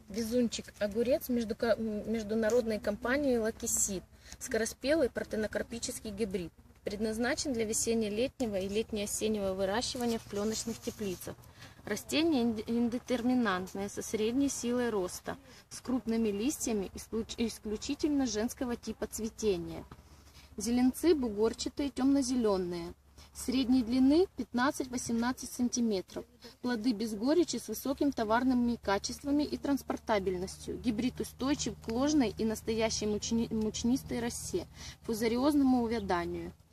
Везунчик огурец международной компании Лакисид. Скороспелый партенокарпический гибрид. Предназначен для весенне-летнего и летне-осеннего выращивания в пленочных теплицах. Растение индетерминантное, со средней силой роста, с крупными листьями, исключительно женского типа цветения. Зеленцы бугорчатые, темно-зеленые. Средней длины 15-18 см. Плоды без горечи, с высокими товарными качествами и транспортабельностью. Гибрид устойчив к ложной и настоящей мучнистой росе, фузариозному увяданию.